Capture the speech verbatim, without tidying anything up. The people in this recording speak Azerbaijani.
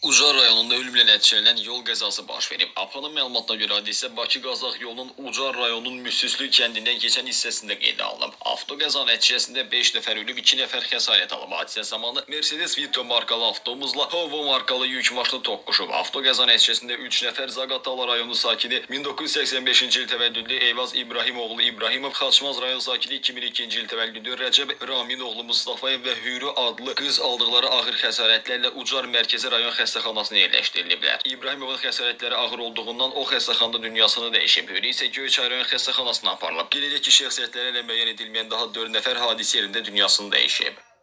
Ucar rayonunda ölümlə nəticələnən yol qəzası baş verib. APA'nın məlumatına görə hadisə Bakı-Qazax yolunun Ucar rayonunun Müsüslü kəndindən keçən hissəsində qeydə alınıb. Avtoqəza nəticəsində beş nəfər ölüb, iki nəfər xəsarət alıb. Hadisə zamanı Mercedes Vito markalı avtobusla Hovo markalı yük maşını toqquşub. Avtoqəza nəticəsində üç nəfər Zaqatala rayonu sakini min doqquz yüz səksən beşinci il təvəllüdlü Eyvaz İbrahim oğlu İbrahimov, Xaçmaz rayon sakini iki min ikinci il təvəllüdlü Rəcəb Ramin oğlu Mustafayev və Hürü adlı qız aldıqları ağır xəsarətlərlə Ucar Mərkəzi rayon xəstəxanasına yerləşdiriliblər. İbrahimovun xəsarətləri ağır olduğundan o xəstəxanada dünyasını dəyişib. Hürü isə Göyçay rayon xəstəxanasına aparılıb. Qeyd edək ki, şəxsiyyətləri ilə müəyyən edilməyən daha dörd nəfər hadisə yerində dünyasını dəyişib.